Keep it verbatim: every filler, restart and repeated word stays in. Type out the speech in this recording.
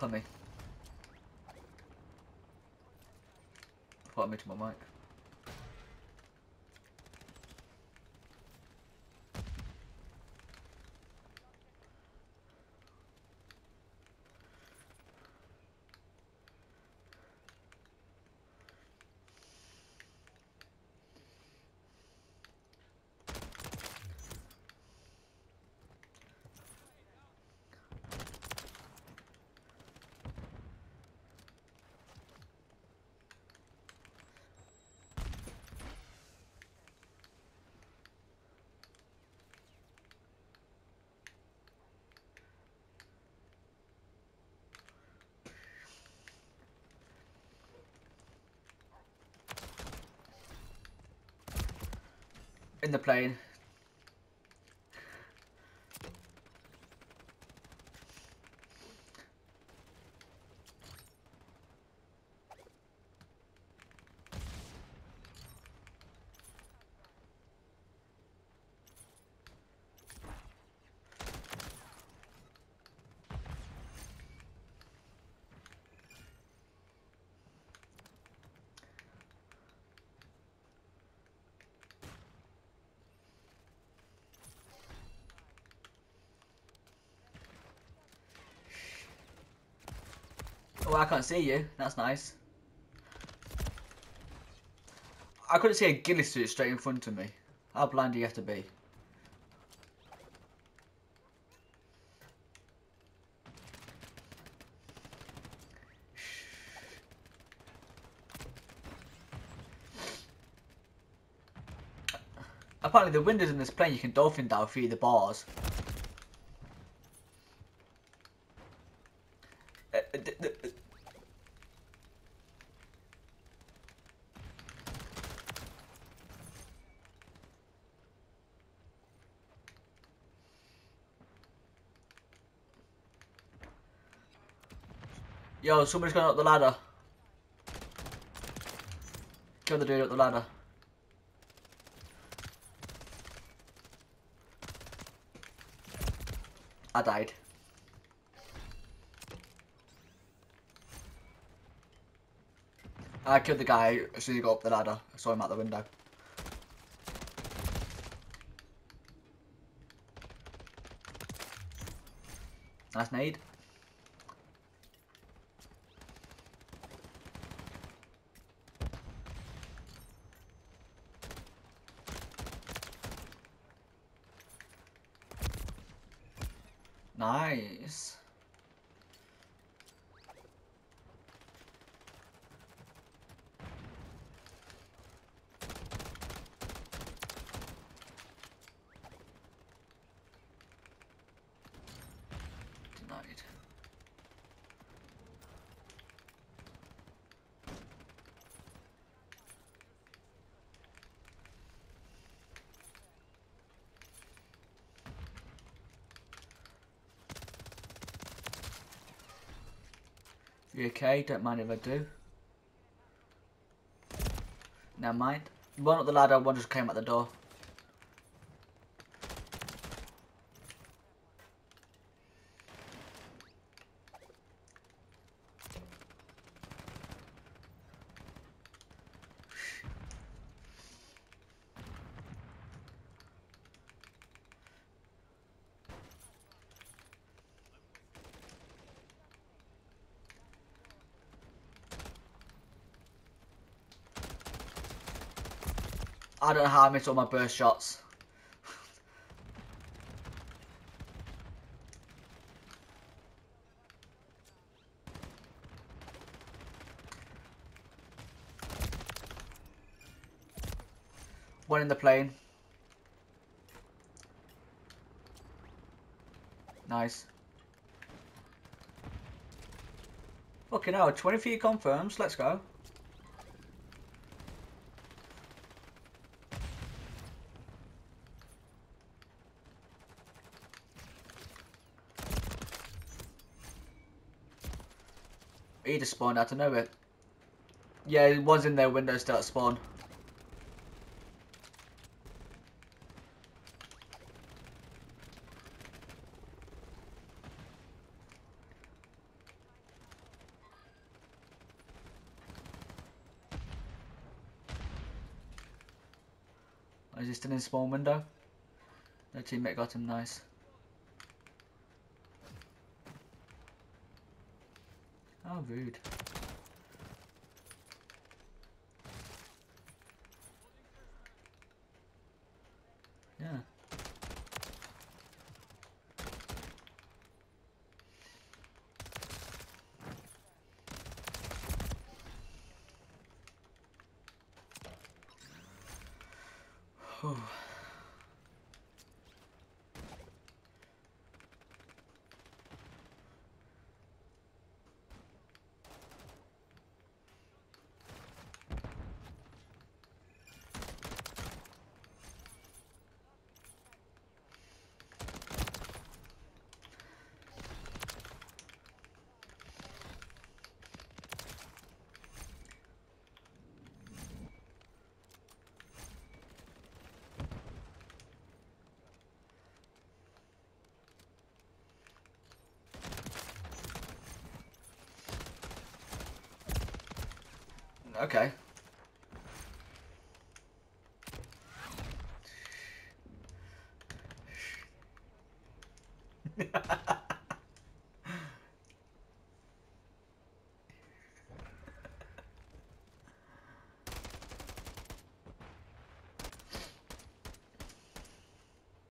on me. Put me to my mic. In the plane. Oh, I can't see you. That's nice. I couldn't see a ghillie suit straight in front of me. How blind do you have to be? Apparently the windows in this plane you can dolphin dive through the bars. Uh, uh, uh, uh, Yo, somebody's going up the ladder. Kill the dude up the ladder. I died. I killed the guy as soon as he got up the ladder. I saw him out the window. Nice nade. Nice. Denied. You okay? Don't mind if I do. Never mind. One up the ladder, one just came out the door. I don't know how I missed all my burst shots. One in the plane. Nice. Fucking hell, twenty feet confirms. Let's go. He just spawned out of nowhere. Yeah, one's in their window still at spawn. Is he still in spawn window? No teammate got him, nice. How rude. Yeah. Whew. Okay.